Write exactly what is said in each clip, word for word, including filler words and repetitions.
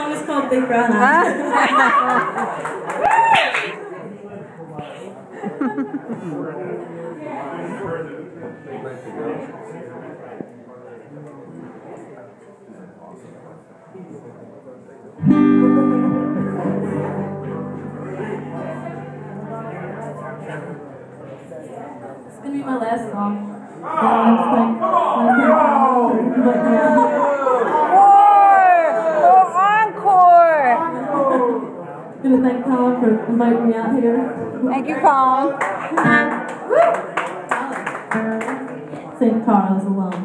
song is called Big Brown Eyes. It's gonna be my last song. I'm going to thank Colin for inviting me out here. Thank you, Colin. Saint Carl is alone.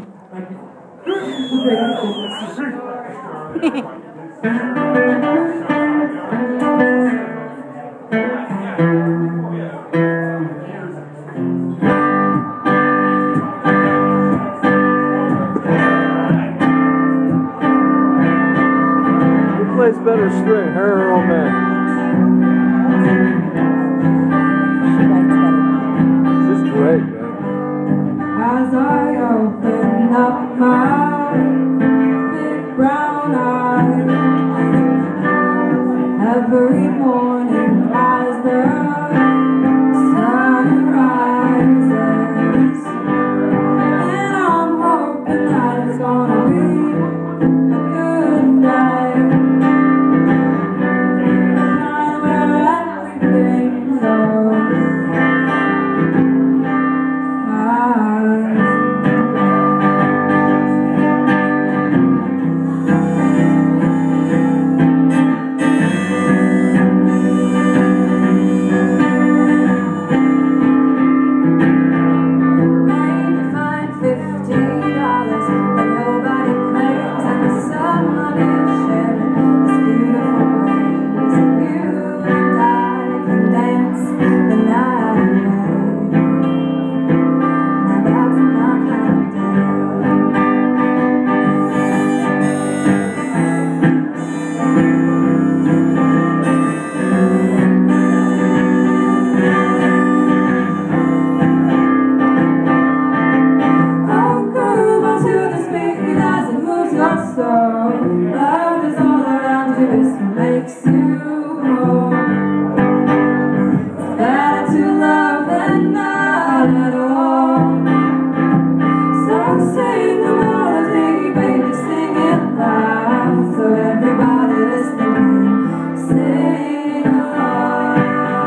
Who plays better string, her or old man? She's great, man. As I open up my big brown eyes, every morning as the sun rises, and I'm hoping that it's gonna be a good day, a time where everything goes. Love is all around you, it's what makes you whole. It's better to love than not at all. So sing the melody, baby, sing it loud, so everybody listening, sing along.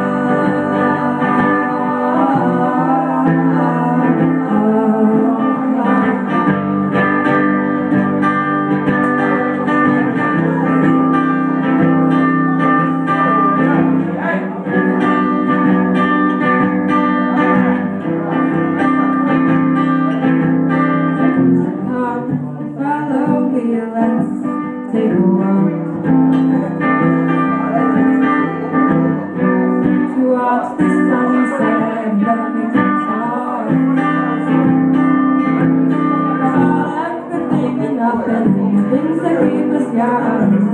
Take a walk to watch the sunset and let me talk about everything and nothing, things that keep us young.